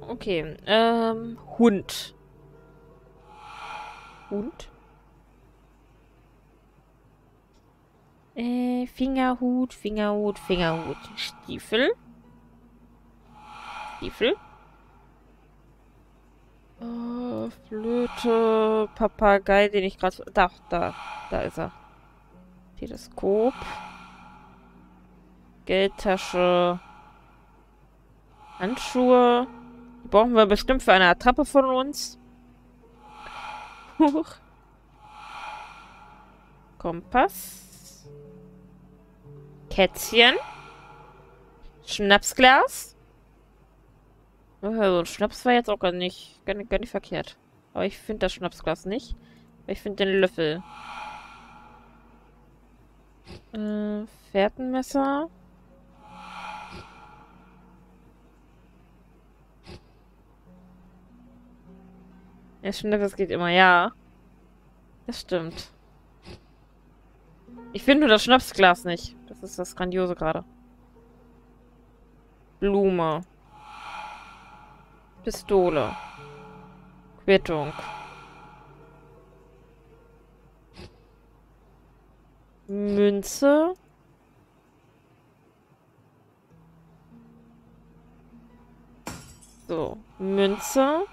Okay. Hund. Hund? Fingerhut, Fingerhut, Fingerhut. Stiefel. Stiefel. Flöte, Papagei, den ich gerade... Da ist er. Teleskop. Geldtasche. Handschuhe. Die brauchen wir bestimmt für eine Attrappe von uns. Huch. Kompass. Kätzchen. Schnapsglas. So ein Schnaps war jetzt auch gar nicht verkehrt. Aber ich finde das Schnapsglas nicht. Ich finde den Löffel. Fährtenmesser. Ja, stimmt, das geht immer, ja. Das stimmt. Ich finde nur das Schnapsglas nicht. Das ist das Grandiose gerade. Blume. Pistole. Quittung. Münze. So, Münze.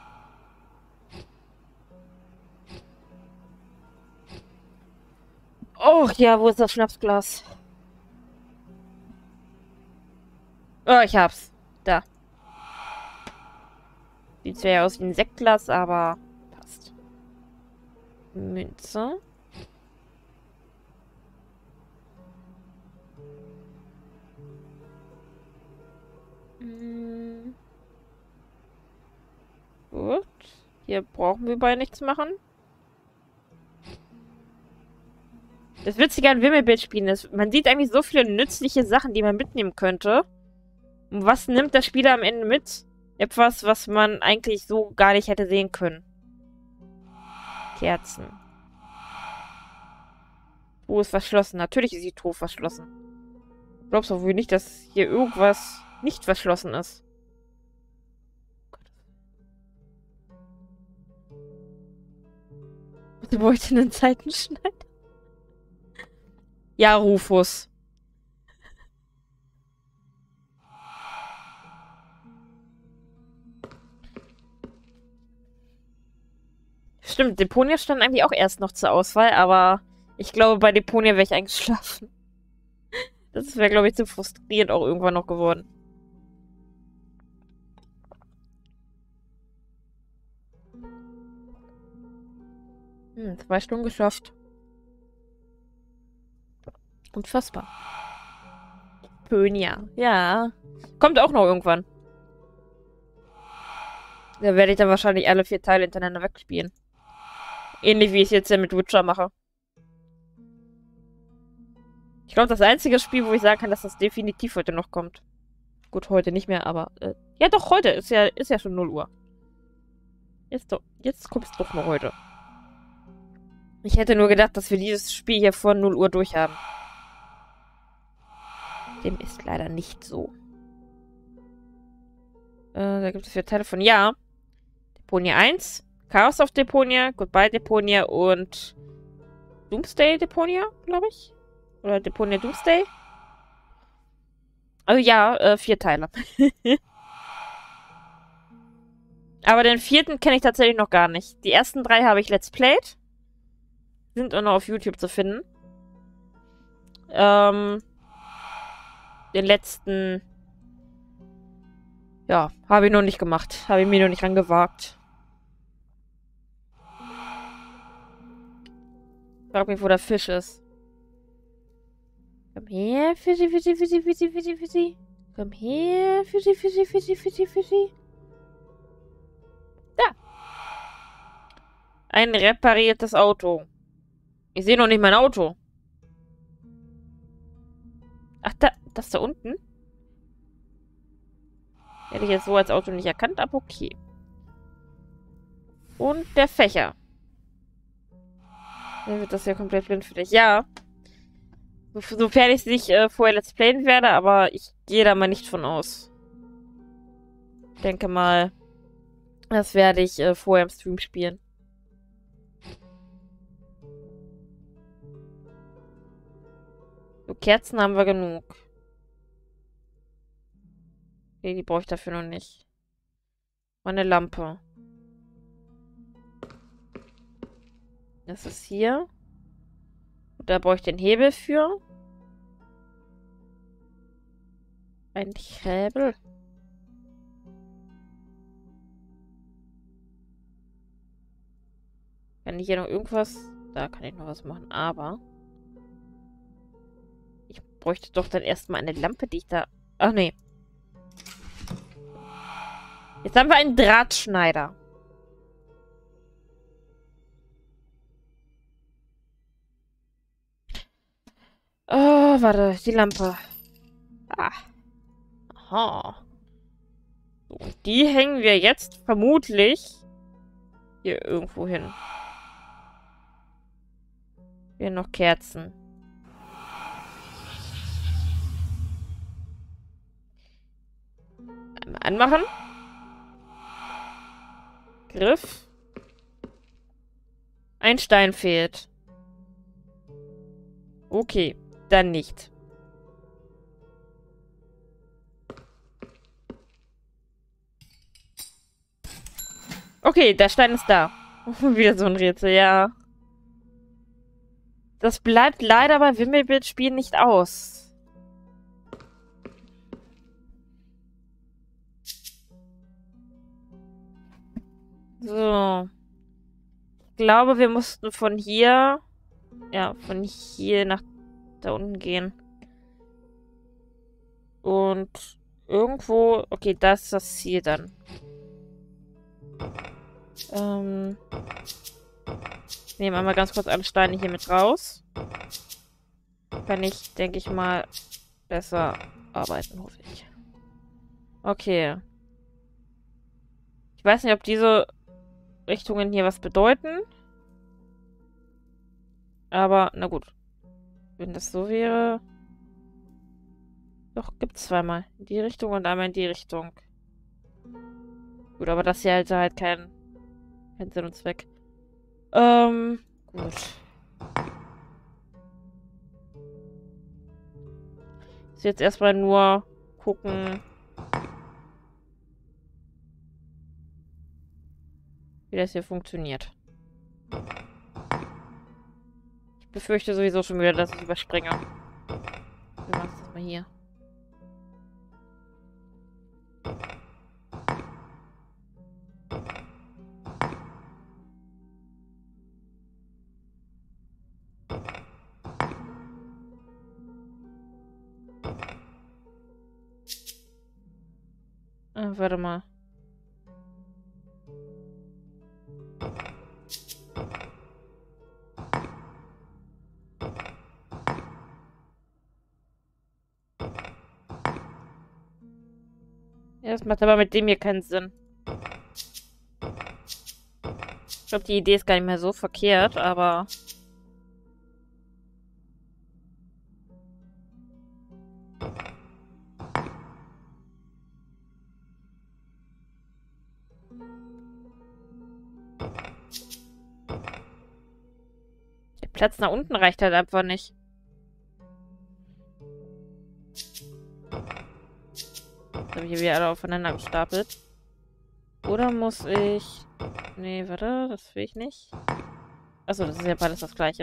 Oh, ja, wo ist das Schnapsglas? Oh, ich hab's. Da. Sieht zwar ja aus wie ein Sektglas, aber passt. Münze. Gut. Hier brauchen wir bei nichts machen. Das Witzige an Wimmelbildspielen ist, man sieht eigentlich so viele nützliche Sachen, die man mitnehmen könnte. Und was nimmt der Spieler am Ende mit? Etwas, was man eigentlich so gar nicht hätte sehen können. Kerzen. Truhe ist verschlossen. Natürlich ist die Truhe verschlossen. Glaubst du wohl nicht, dass hier irgendwas nicht verschlossen ist? Du wolltest einen Seitenschneider? Ja, Rufus. Stimmt, Deponia stand eigentlich auch erst noch zur Auswahl, aber ich glaube, bei Deponia wäre ich eingeschlafen. Das wäre, glaube ich, zu frustrierend auch irgendwann noch geworden. 2 Stunden geschafft. Unfassbar. Pönia. Ja. Kommt auch noch irgendwann. Da werde ich dann wahrscheinlich alle 4 Teile hintereinander wegspielen. Ähnlich wie ich es jetzt ja mit Witcher mache. Ich glaube, das einzige Spiel, wo ich sagen kann, dass das definitiv heute noch kommt. Gut, heute nicht mehr, aber... ja doch, heute. Ist ja schon 0 Uhr. Jetzt kommt es doch noch heute. Ich hätte nur gedacht, dass wir dieses Spiel hier vor 0 Uhr durchhaben. Dem ist leider nicht so. Da gibt es 4 Teile von ja. Deponia 1. Chaos auf Deponia. Goodbye Deponia und Doomsday Deponia, glaube ich. Oder Deponia Doomsday. Also ja, 4 Teile. Aber den 4. kenne ich tatsächlich noch gar nicht. Die ersten 3 habe ich Let's Played. Sind auch noch auf YouTube zu finden. Den letzten... Ja, habe ich noch nicht gemacht. Habe ich mir noch nicht rangewagt. Frag mich, wo der Fisch ist. Komm her, Fischi, Fischi, Fischi, Fischi, Fischi, Fischi. Komm her, Fischi, Fischi, Fischi, Fischi, Fischi. Da. Ein repariertes Auto. Ich sehe noch nicht mein Auto. Ach, das da unten? Hätte ich jetzt so als Auto nicht erkannt, aber okay. Und der Fächer. Dann wird das ja komplett blind für dich. Ja. Sofern ich es nicht vorher Let's Playen werde, aber ich gehe da mal nicht von aus. Ich denke mal, Das werde ich vorher im Stream spielen. So, Kerzen haben wir genug. Okay, die brauche ich dafür noch nicht. Meine Lampe. Das ist hier. Und da brauche ich den Hebel für. Ein Hebel. Kann ich hier noch irgendwas... Da kann ich noch was machen, aber... Ich bräuchte doch dann erstmal eine Lampe, die ich da... Ach nee. Jetzt haben wir einen Drahtschneider. Oh, warte, die Lampe. Ah. Aha. So, und die hängen wir jetzt vermutlich hier irgendwo hin. Hier noch Kerzen. Einmal anmachen. Griff. Ein Stein fehlt. Okay, dann nicht. Okay, der Stein ist da. Wieder so ein Rätsel, ja. Das bleibt leider bei Wimmelbild-Spielen nicht aus. So. Ich glaube, wir mussten von hier... Ja, von hier nach da unten gehen. Und irgendwo... Okay, das ist das Ziel dann. Ich nehme einmal ganz kurz alle Steine hier mit raus. Kann ich, denke ich mal, besser arbeiten, hoffe ich. Okay. Ich weiß nicht, ob diese Richtungen hier was bedeuten. Aber, na gut. Wenn das so wäre... Doch, gibt's zweimal. In die Richtung und einmal in die Richtung. Gut, aber das hier halt keinen Sinn und Zweck. Gut. Ich will jetzt erstmal nur gucken, wie das hier funktioniert. Ich befürchte sowieso schon wieder, dass ich überspringe. Wir machen das mal hier. Warte mal. Ja, das macht aber mit dem hier keinen Sinn. Ich glaube, die Idee ist gar nicht mehr so verkehrt, aber... Der Platz nach unten reicht halt einfach nicht. Jetzt habe ich hier wieder alle aufeinander gestapelt. Oder muss ich... Nee, warte, das will ich nicht. Achso, das ist ja beides das gleiche.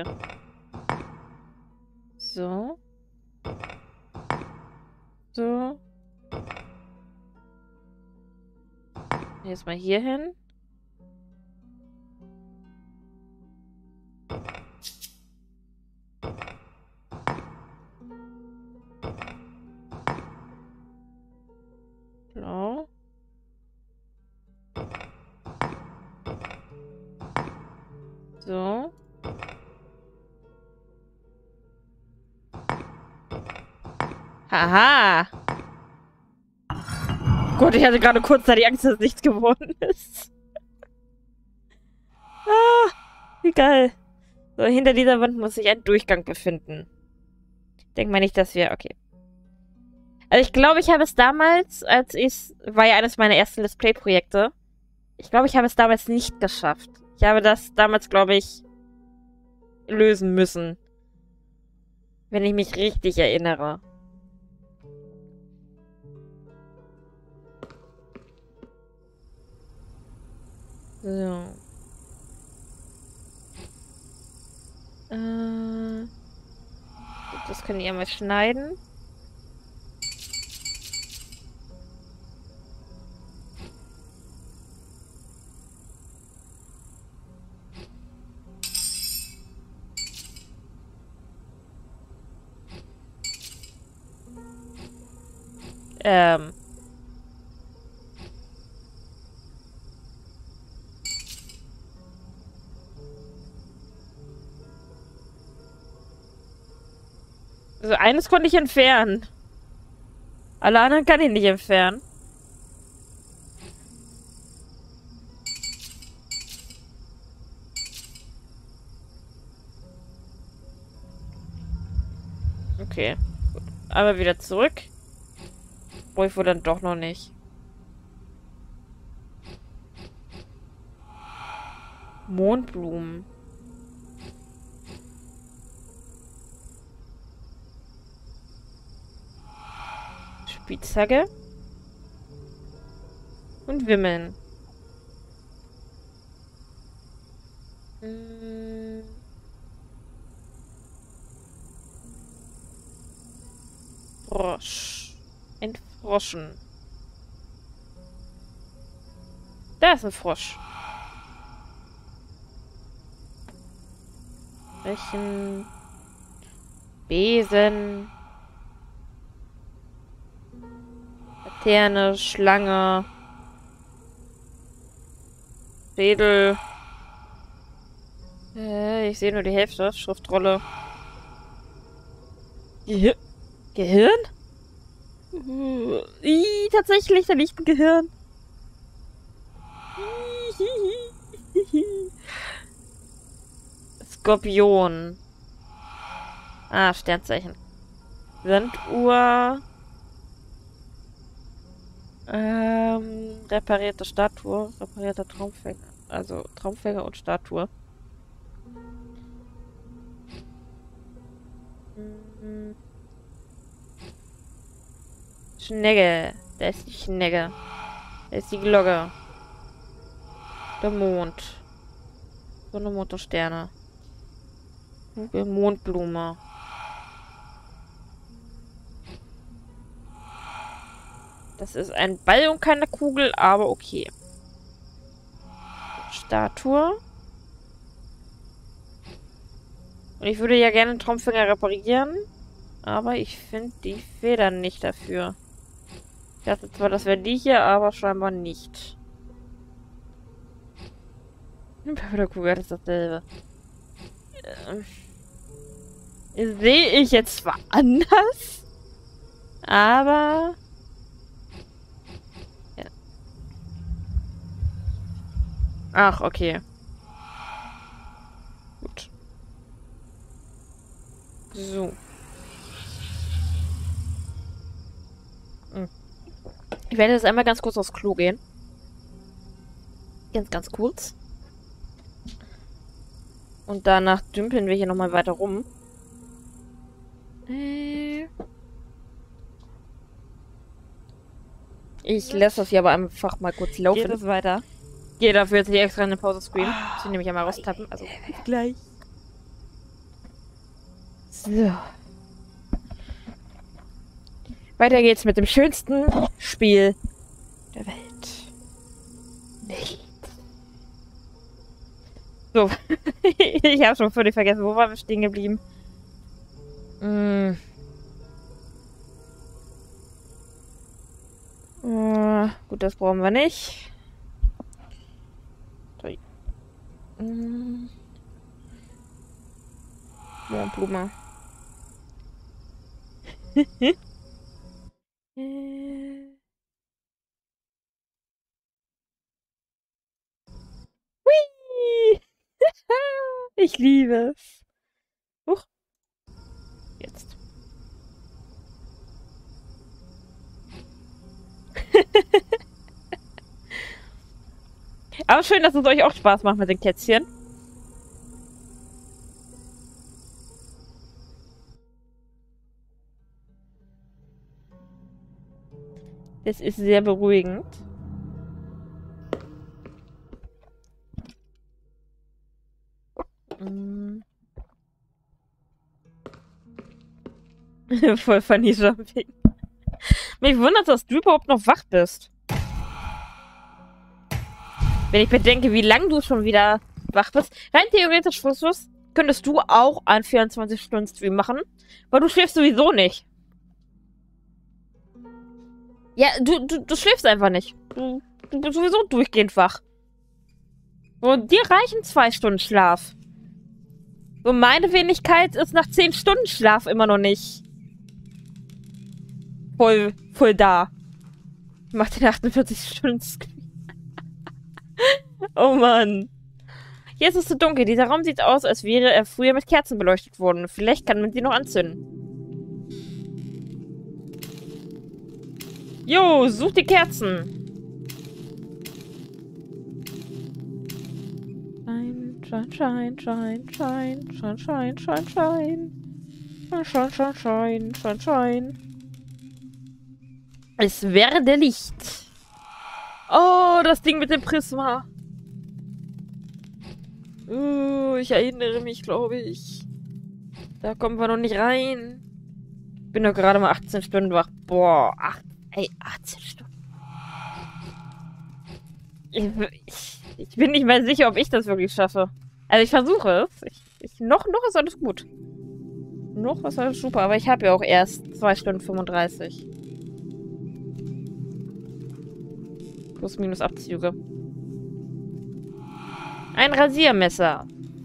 So. So. Jetzt mal hier hin. So. So. Haha. Gott, ich hatte gerade kurzzeitig Angst, dass nichts geworden ist. Ah, wie geil. So, hinter dieser Wand muss sich ein Durchgang befinden. Denk mal nicht, dass wir... Okay. Also ich glaube, ich habe es damals, war ja eines meiner ersten Let's Play-Projekte, Ich glaube, ich habe es damals nicht geschafft. Ich habe das damals, glaube ich, lösen müssen. Wenn ich mich richtig erinnere. So. Das können wir mal schneiden. Ähm. Also eines konnte ich entfernen. Alle anderen kann ich nicht entfernen. Okay. Gut. Aber wieder zurück. Wo ich wohl dann doch noch nicht. Mondblumen. Spitzhacke. Und Wimmeln. Hm. Frosch. Entfroschen. Da ist ein Frosch. Rechen. Besen. Laterne, Schlange. Schädel. Ich sehe nur die Hälfte. Schriftrolle. Gehirn? Tatsächlich, da liegt ein Gehirn. Skorpion. Ah, Sternzeichen. Sanduhr. Reparierte Statue. Reparierter Traumfänger. Also Traumfänger und Statue. Schnecke. Da ist die Schnecke. Da ist die Glocke. Der Mond. Sonne, Mond und Sterne. Kugel, Mondblume. Das ist ein Ball und keine Kugel, aber okay. Statue. Und ich würde ja gerne einen Traumfänger reparieren. Aber ich finde die Federn nicht dafür. Ich dachte zwar, das wäre die hier, aber scheinbar nicht. Bei der Kugel ist dasselbe. Sehe ich jetzt zwar anders, aber... Ja. Ach, okay. Gut. So. Ich werde jetzt einmal ganz kurz aufs Klo gehen. Ganz kurz. Und danach dümpeln wir hier nochmal weiter rum. Ich lasse das hier aber einfach mal kurz laufen. Geht es weiter? Gehe dafür jetzt nicht extra eine Pause-Screen. Ich will nämlich einmal raustappen. Also gleich. So. Weiter geht's mit dem schönsten Spiel der Welt. Nicht. So. Ich habe schon völlig vergessen, wo waren wir stehen geblieben? Gut, das brauchen wir nicht. Mondblume. Hui! Ich liebe es. Huch. Jetzt. Aber schön, dass es euch auch Spaß macht mit den Kätzchen. Das ist sehr beruhigend. Voll funny Jumping. Mich wundert, dass du überhaupt noch wach bist. Wenn ich bedenke, wie lange du schon wieder wach bist. Rein theoretisch, Fußfuß, könntest du auch einen 24-Stunden-Stream machen, weil du schläfst sowieso nicht. Ja, du schläfst einfach nicht. Du bist sowieso durchgehend wach. Und dir reichen 2 Stunden Schlaf. Und meine Wenigkeit ist nach 10 Stunden Schlaf immer noch nicht voll da. Ich mach den 48-Stunden-Screen. Oh Mann. Jetzt ist es so dunkel. Dieser Raum sieht aus, als wäre er früher mit Kerzen beleuchtet worden. Vielleicht kann man sie noch anzünden. Jo, such die Kerzen. Schein. Es werde Licht. Oh, das Ding mit dem Prisma. Ich erinnere mich, glaube ich. Da kommen wir noch nicht rein. Bin doch gerade mal 18 Stunden wach. Boah, 18 Stunden. Ich bin nicht mehr sicher, ob ich das wirklich schaffe. Also ich versuche es. Noch ist alles gut. Noch ist alles super, aber ich habe ja auch erst 2 Stunden 35. Plus minus Abzüge. Ein Rasiermesser.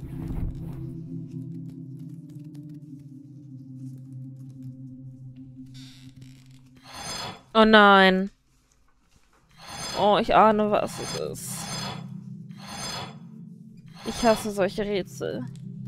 Oh nein. Oh, ich ahne, was es ist. Ich hasse solche Rätsel.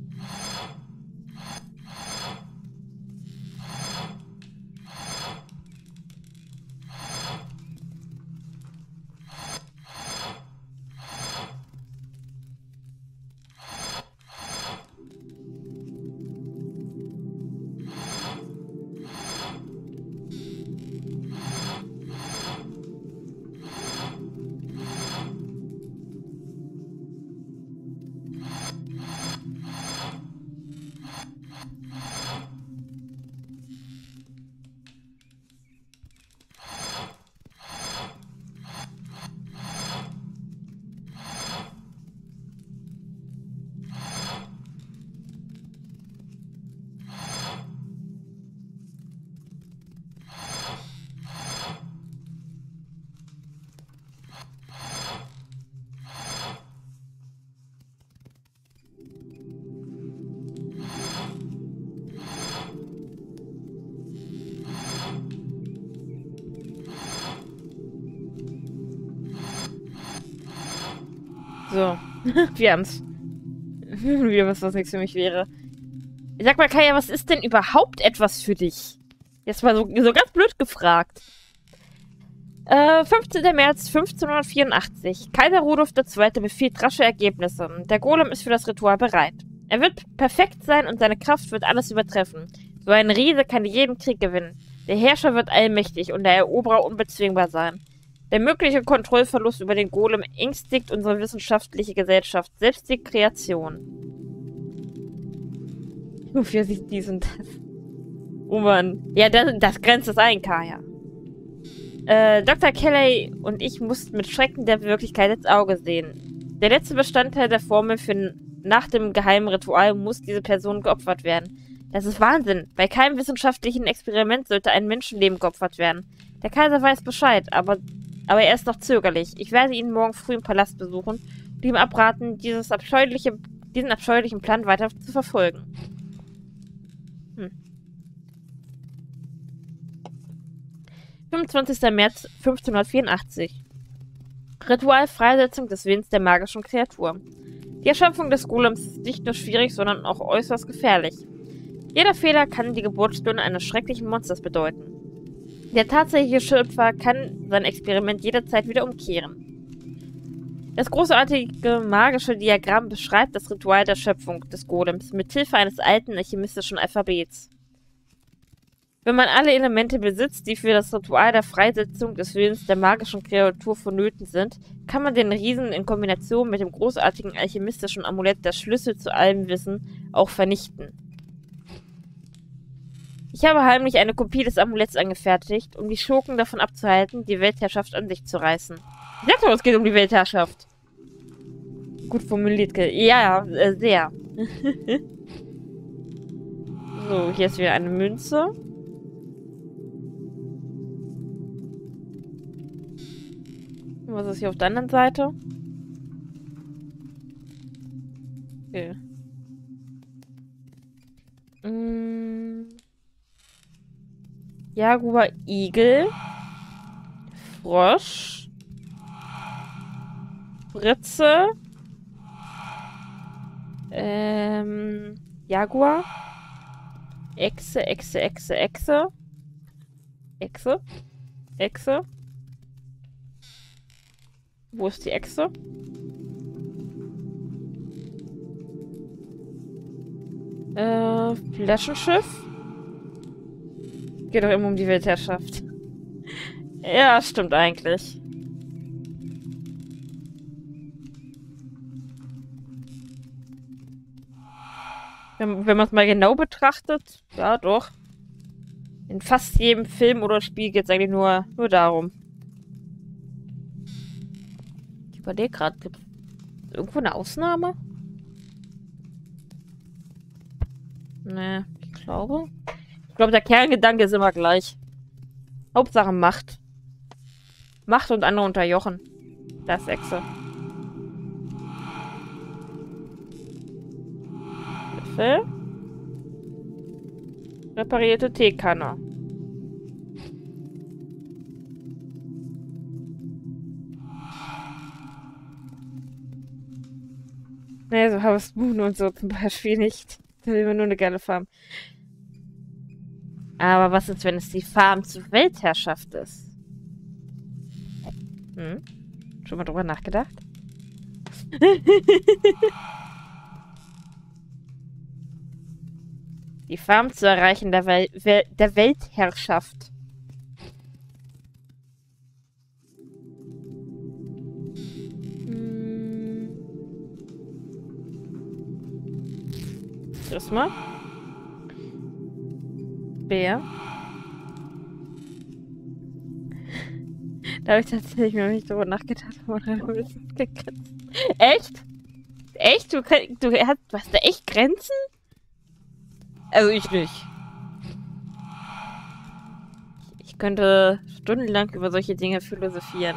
So, wir haben's. Wieder was nichts für mich wäre. Sag mal, Kaya, was ist denn überhaupt etwas für dich? Jetzt mal so ganz blöd gefragt. 15. März 1584. Kaiser Rudolf II. Befiehlt rasche Ergebnisse. Der Golem ist für das Ritual bereit. Er wird perfekt sein und seine Kraft wird alles übertreffen. So ein Riese kann jeden Krieg gewinnen. Der Herrscher wird allmächtig und der Eroberer unbezwingbar sein. Der mögliche Kontrollverlust über den Golem ängstigt unsere wissenschaftliche Gesellschaft, selbst die Kreation. Wofür sieht dies und das? Oh Mann. Ja, das grenzt es ein, Kaya. Dr. Kelly und ich mussten mit Schrecken der Wirklichkeit ins Auge sehen. Der letzte Bestandteil der Formel für nach dem geheimen Ritual muss diese Person geopfert werden. Das ist Wahnsinn. Bei keinem wissenschaftlichen Experiment sollte ein Menschenleben geopfert werden. Der Kaiser weiß Bescheid, aber er ist noch zögerlich. Ich werde ihn morgen früh im Palast besuchen und ihm abraten, diesen abscheulichen Plan weiter zu verfolgen. 25. März 1584. Ritual Freisetzung des Willens der magischen Kreatur. Die Erschöpfung des Golems ist nicht nur schwierig, sondern auch äußerst gefährlich. Jeder Fehler kann die Geburtsstunde eines schrecklichen Monsters bedeuten. Der tatsächliche Schöpfer kann sein Experiment jederzeit wieder umkehren. Das großartige magische Diagramm beschreibt das Ritual der Schöpfung des Golems mit Hilfe eines alten alchemistischen Alphabets. Wenn man alle Elemente besitzt, die für das Ritual der Freisetzung des Willens der magischen Kreatur vonnöten sind, kann man den Riesen in Kombination mit dem großartigen alchemistischen Amulett, der Schlüssel zu allem Wissen, auch vernichten. Ich habe heimlich eine Kopie des Amuletts angefertigt, um die Schurken davon abzuhalten, die Weltherrschaft an sich zu reißen. Ich dachte, es geht um die Weltherrschaft. Gut formuliert. Ja, sehr. So, hier ist wieder eine Münze. Was ist hier auf der anderen Seite? Okay. Jaguar, Igel. Frosch. Fritze. Jaguar. Echse, Echse, Echse, Echse. Echse. Echse. Wo ist die Echse? Flaschenschiff. Geht doch immer um die Weltherrschaft. Ja, stimmt eigentlich. Wenn man es mal genau betrachtet, ja doch. In fast jedem Film oder Spiel geht es eigentlich nur darum. Ich überlege gerade, gibt es irgendwo eine Ausnahme? Ne, ich glaube, der Kerngedanke ist immer gleich. Hauptsache Macht. Macht und andere unterjochen. Das ist Echse. Löffel. Reparierte Teekanne. Ne, so Harvest Moon und so zum Beispiel nicht. Da will man nur eine geile Farm. Aber was ist, wenn es die Farm zur Weltherrschaft ist? Schon mal drüber nachgedacht? Die Farm zu erreichen der Weltherrschaft. Erstmal. Bär. Da habe ich tatsächlich noch nicht drüber nachgedacht. Echt? Echt? Du hast da echt Grenzen? Also ich nicht. Ich könnte stundenlang über solche Dinge philosophieren.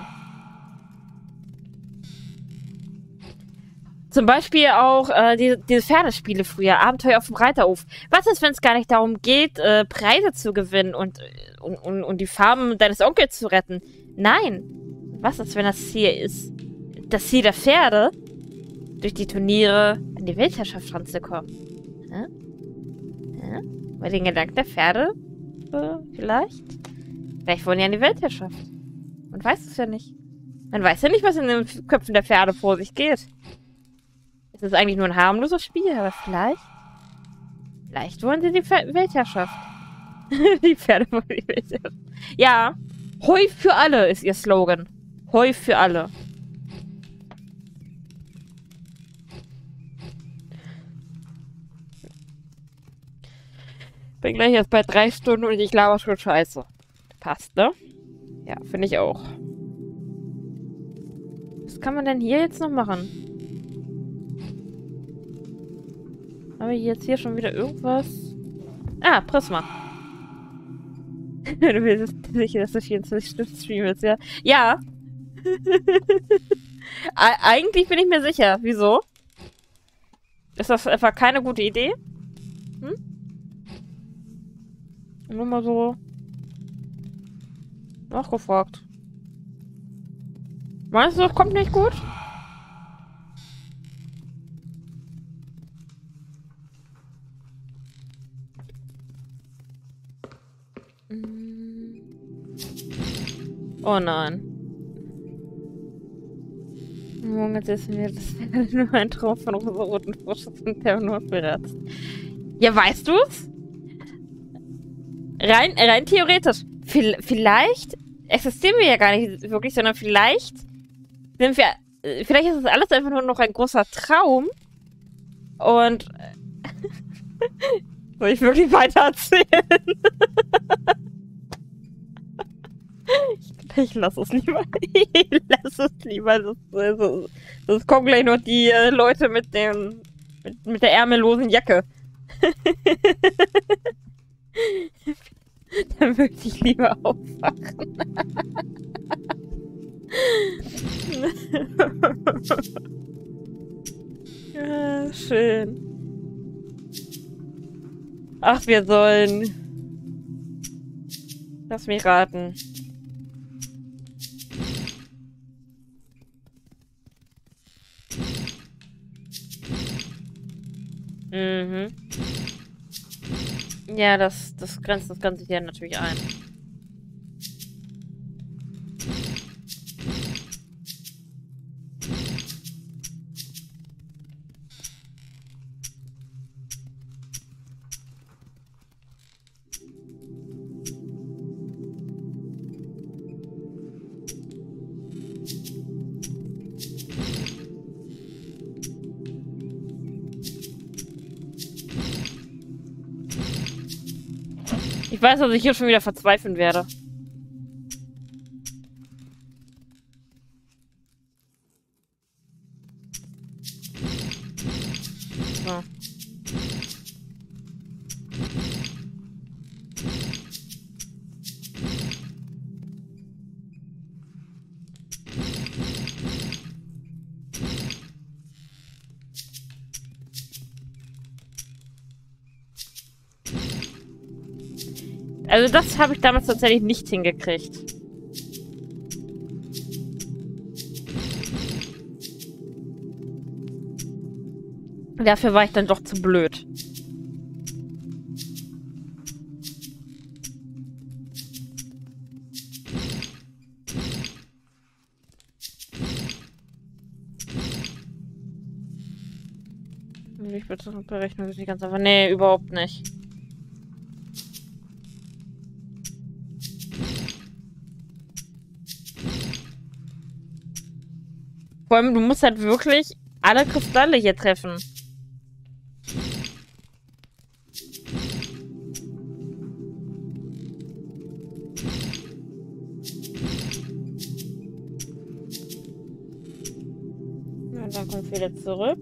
Zum Beispiel auch diese Pferdespiele früher, Abenteuer auf dem Reiterhof. Was ist, wenn es gar nicht darum geht, Preise zu gewinnen und die Farben deines Onkels zu retten? Nein. Was ist, wenn das Ziel ist, das Ziel der Pferde, durch die Turniere an die Weltherrschaft ranzukommen? Bei den Gedanken der Pferde? Vielleicht? Vielleicht wollen die an die Weltherrschaft. Man weiß es ja nicht. Man weiß ja nicht, was in den Köpfen der Pferde vor sich geht. Es ist eigentlich nur ein harmloses Spiel, aber vielleicht wollen sie die Weltherrschaft. Die Pferde wollen die Weltherrschaft. Ja, Heu für alle ist ihr Slogan. Heu für alle. Bin gleich erst bei 3 Stunden und ich laber schon Scheiße. Passt, ne? Ja, finde ich auch. Was kann man denn hier jetzt noch machen? Habe ich jetzt hier schon wieder irgendwas? Ah, Prisma. Du willst sicher, dass du 24 Stunden streamst, ja? Ja. Eigentlich bin ich mir sicher. Wieso? Ist das einfach keine gute Idee? Nur mal so nachgefragt. Meinst du, das kommt nicht gut? Oh nein. Morgen erzählst du mir, das wäre nur ein Traum von rosaroten Vorschuss und der nur beratzt. Ja, weißt du's? Rein theoretisch. Vielleicht existieren wir ja gar nicht wirklich, sondern vielleicht sind wir. Vielleicht ist das alles einfach nur noch ein großer Traum. Und. Soll ich wirklich weiter erzählen? Ich lasse es lieber. Ich lasse es lieber. Das kommen gleich noch die Leute mit der ärmellosen Jacke. Dann möchte ich lieber aufwachen. Ja, schön. Ach, wir sollen. Lass mich raten. Mhm. Ja, das grenzt das Ganze hier natürlich ein. Ich weiß, dass ich hier schon wieder verzweifeln werde. So. Also das habe ich damals tatsächlich nicht hingekriegt. Dafür war ich dann doch zu blöd. Ich bitte Berechnung ist nicht ganz einfach. Nee, überhaupt nicht. Vor allem, du musst halt wirklich alle Kristalle hier treffen. Und dann kommt wieder zurück.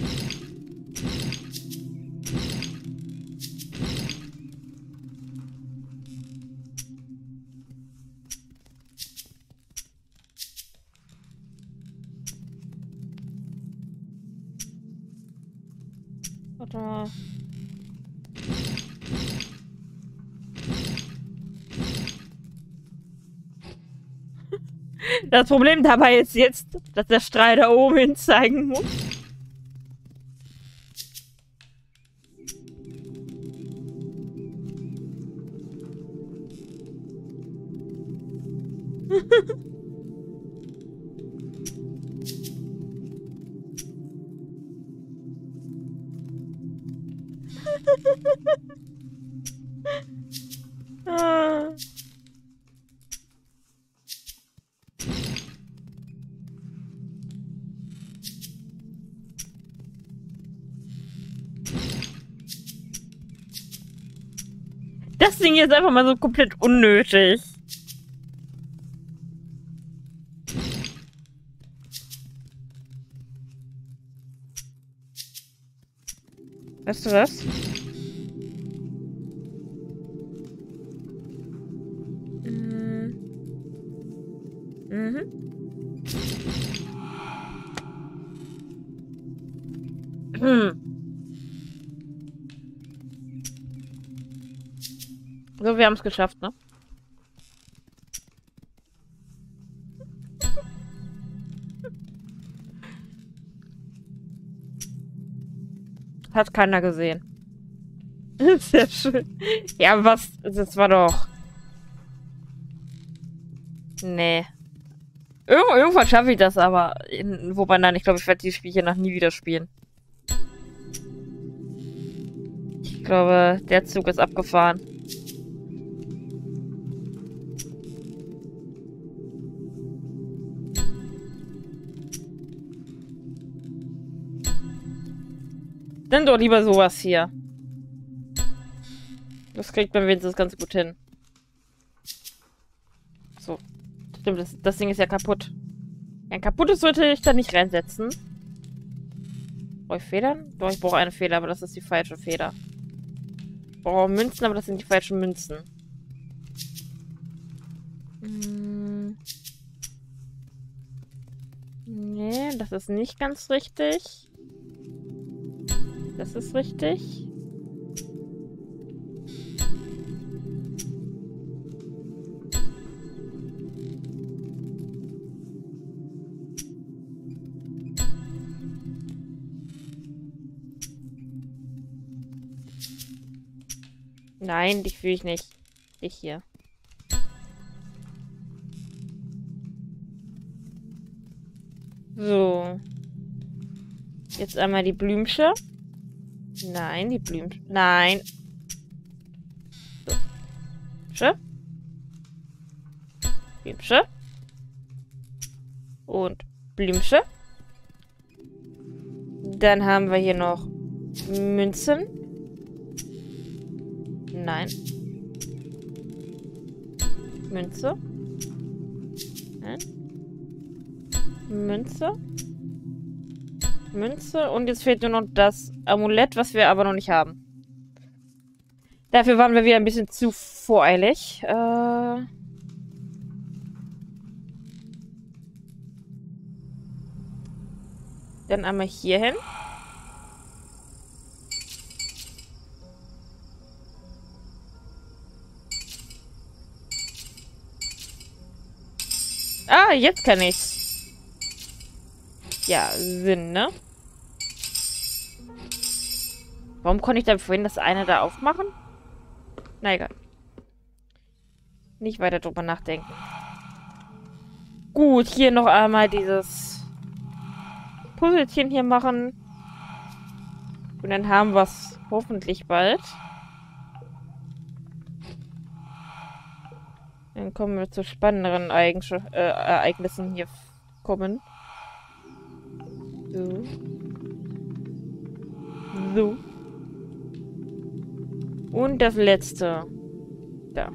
Warte mal. Das Problem dabei ist jetzt, dass der Strahl da oben hin zeigen muss. Ah. Das Ding ist einfach mal so komplett unnötig. Weißt du was? Mhm. So, wir haben es geschafft, ne? Hat keiner gesehen. Sehr schön. Ja, was? Das war doch... Nee. Irgendwann schaffe ich das aber. Wobei, nein, ich glaube, ich werde die Spielchen noch nie wieder spielen. Ich glaube, der Zug ist abgefahren. Nimm doch lieber sowas hier. Das kriegt man wenigstens ganz gut hin. So. Stimmt, das Ding ist ja kaputt. Ein kaputtes sollte ich da nicht reinsetzen. Brauche ich Federn? Doch, ich brauche eine Feder, aber das ist die falsche Feder. Ich brauche Münzen, aber das sind die falschen Münzen. Nee, das ist nicht ganz richtig. Das ist richtig. Nein, dich fühle ich nicht. Dich hier. So. Jetzt einmal die Blümchen. Nein, die Blümchen. Nein. So. Blümchen. Und Blümchen. Dann haben wir hier noch Münzen. Nein. Münze. Nein. Münze. Münze. Und jetzt fehlt nur noch das Amulett, was wir aber noch nicht haben. Dafür waren wir wieder ein bisschen zu voreilig. Dann einmal hier hin. Ah, jetzt kann ich's. Ja, Sinn, ne? Warum konnte ich da vorhin das eine da aufmachen? Na egal. Nicht weiter drüber nachdenken. Gut, hier noch einmal dieses Puzzlechen hier machen. Und dann haben wir es hoffentlich bald. Dann kommen wir zu spannenderen Ereignissen hier kommen. So. So. Und das letzte. Da.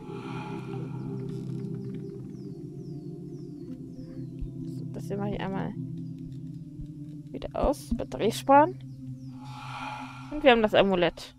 So, das hier mache ich einmal wieder aus. Batterie sparen. Und wir haben das Amulett.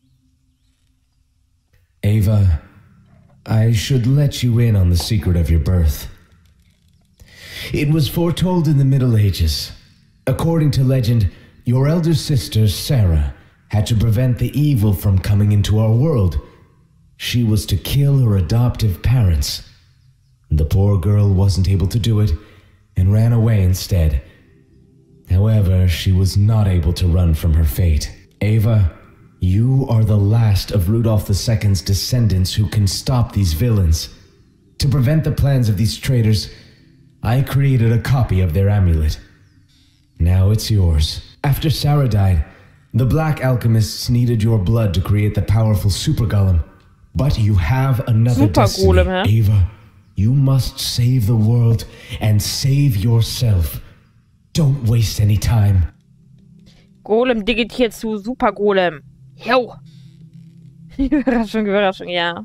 Ava, I should let you in on the secret of your birth. It was foretold in the Middle Ages. According to legend, your elder sister, Sarah, had to prevent the evil from coming into our world. She was to kill her adoptive parents. The poor girl wasn't able to do it and ran away instead. However, she was not able to run from her fate. Ava, you are the last of Rudolph II's descendants who can stop these villains. To prevent the plans of these traitors, I created a copy of their amulet. Now it's yours. After Sarah died, the Black Alchemists needed your blood to create the powerful Super Golem. But you have another destiny, Ava. You must save the world and save yourself. Don't waste any time. Golem digitiert zu Super Golem. Jo. Überraschung, Überraschung, ja.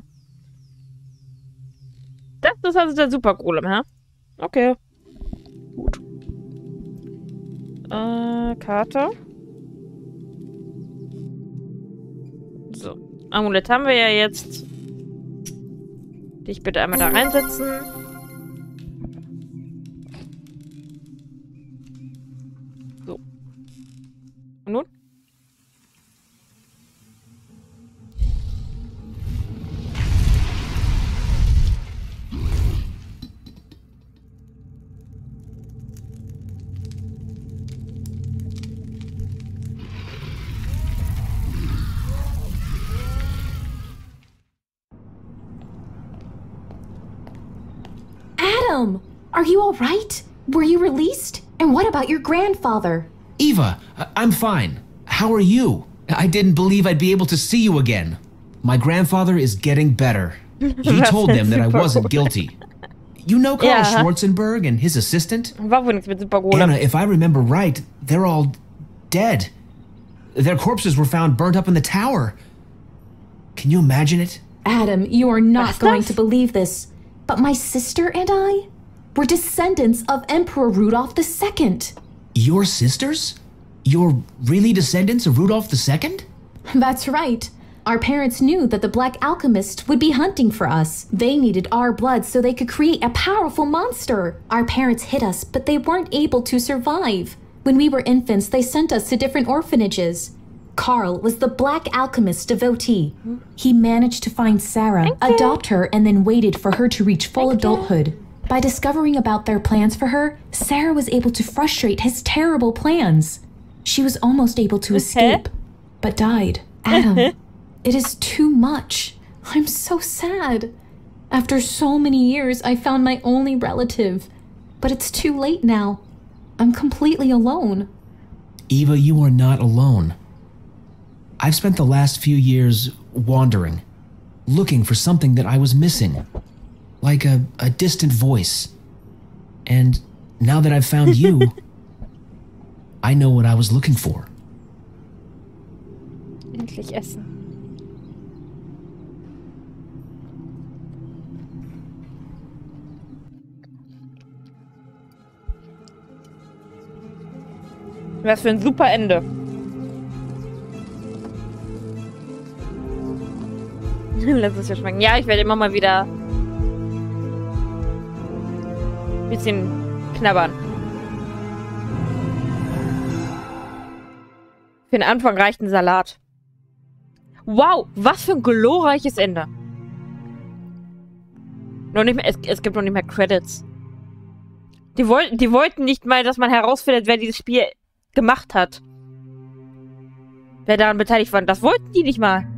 Das ist also der Super Golem, hä? Okay. Gut. Karte. So. Amulett haben wir ja jetzt. Dich bitte einmal da reinsetzen. So. Und nun? Are you all right? Were you released? And what about your grandfather? Eva, I'm fine. How are you? I didn't believe I'd be able to see you again. My grandfather is getting better. He told them that I wasn't guilty. You know Carl Schwarzenberg and his assistant? War wohl nichts mit Supergolem. Anna, if I remember right, they're all dead. Their corpses were found burnt up in the tower. Can you imagine it? Adam, you are not going to believe this, but my sister and I were descendants of Emperor Rudolph II. Your sisters? You're really descendants of Rudolph II? That's right. Our parents knew that the Black Alchemist would be hunting for us. They needed our blood so they could create a powerful monster. Our parents hid us, but they weren't able to survive. When we were infants, they sent us to different orphanages. Carl was the Black Alchemist devotee. He managed to find Sarah, adopt her, and then waited for her to reach full adulthood. By discovering about their plans for her, Sarah was able to frustrate his terrible plans. She was almost able to escape, but died. Adam, it is too much. I'm so sad. After so many years, I found my only relative. But it's too late now. I'm completely alone. Eva, you are not alone. I've spent the last few years wandering, looking for something that I was missing, like a distant voice. And now that I've found you, I know what I was looking for. Endlich essen. Was für ein super Ende. Lass es ja schmecken. Ja, ich werde immer mal wieder ein bisschen knabbern. Für den Anfang reicht ein Salat. Wow, was für ein glorreiches Ende. Noch nicht mehr, es gibt noch nicht mehr Credits. Die wollten nicht mal, dass man herausfindet, wer dieses Spiel gemacht hat. Wer daran beteiligt war. Das wollten die nicht mal.